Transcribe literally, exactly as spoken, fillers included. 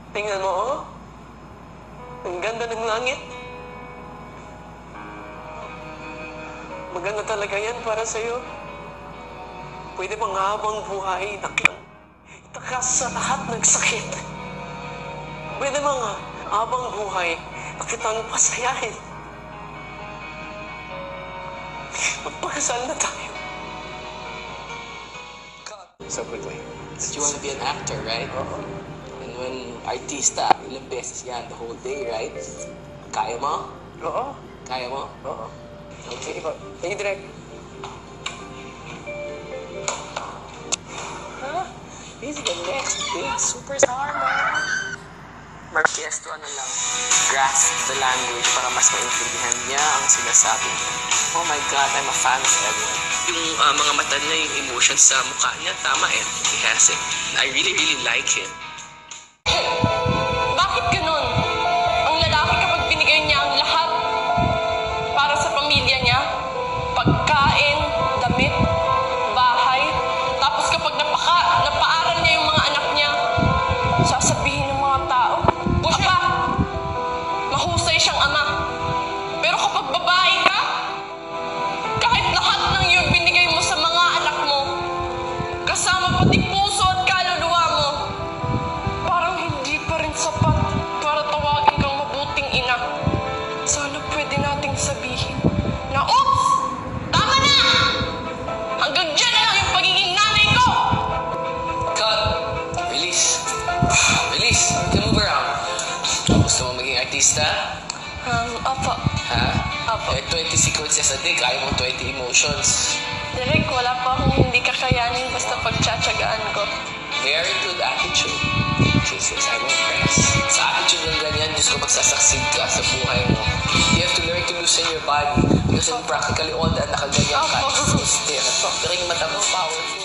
Tingnan mo, oh. Ang ganda ng langit. Maganda talaga yan para sa'yo. Pwede bang habang buhay, naklang itakas sa lahat ng sakit. Pwede bang habang buhay, nakitang pasayahin. Magpakasal na tayo. So quickly. You want to be an actor, right? Oo. And when artista, ilang beses yan the whole day, right? Kaya mo? Oo. Kaya mo? Oo. Okay. Hey, Direk. Huh? He's the next big superstar, man. Marquesto, ano lang, grasp the language para mas maintindihan niya ang sinasabi niya. Oh my God, I'm a fan of everyone. Yung uh, mga mata niya, yung emotions sa mukha niya, tama eh. He has it. I really, really like him. Bakit ganun? Ang lalaki kapag binigay niya ang lahat para sa pamilya niya, pagkain, damit, bahay, tapos kapag napaka, napaaral niya yung mga anak niya, sasabihin ng mga tao, Aba, mahusay siyang ama. Pero kapag babae ka, kahit lahat ng yung binigay mo sa mga anak mo, kasama pati puso at kaluluwa mo, parang hindi pa rin sapat para tawagin kang mabuting ina. Sana pwede nating sabihin na, oops! Tama na! Hanggang dyan na lang yung pagiging nanay ko! Cut! Release! Release! You can move around. Gusto mo maging artista? Um, opo. Ha? Opo. Eh, twenty sequences a day, kaya mong twenty emotions. Direk, wala pa akong hindi kakayanin basta pagtsatsagaan ko. Very good attitude. Jesus, I'm impressed. Sa attitude ng ganyan, Diyos ko magsasucceed ka sa buhay mo. You have to learn to loosen your body because in practically all that nakaganyan ka. Opo. Still, pero yung mata mo, powerful.